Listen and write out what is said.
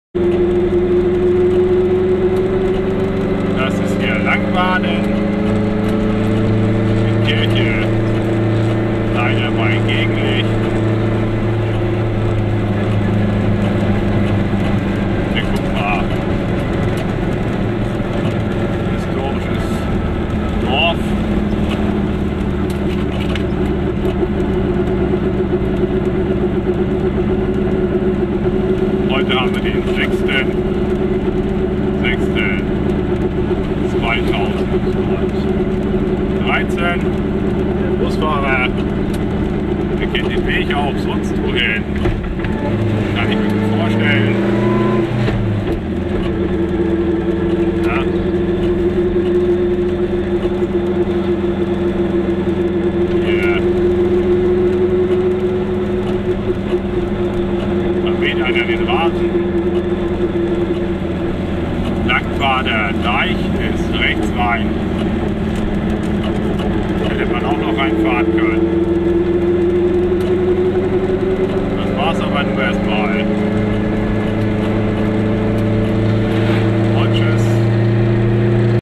Das ist hier Langbaden. Die Kirche leider bei Gegenlicht. Wir gucken mal. Historisches Dorf. Heute haben wir den 6.6.2013. Der Busfahrer, der kennt den Weg auch sonst wohin. Kann ich mir gut vorstellen. Ja. Hier. Da weht einer den Rasen. Langbader Deich ist rechts rein. Hätte man auch noch reinfahren können.